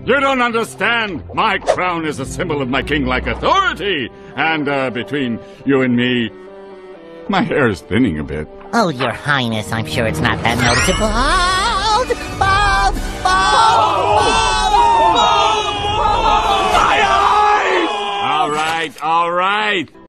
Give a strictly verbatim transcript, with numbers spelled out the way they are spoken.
You don't understand! My crown is a symbol of my king-like authority! And, uh, between you and me, my hair is thinning a bit. Oh, Your Highness, I'm sure it's not that noticeable. Bald! Bald! Bald! Bald! All right, all right.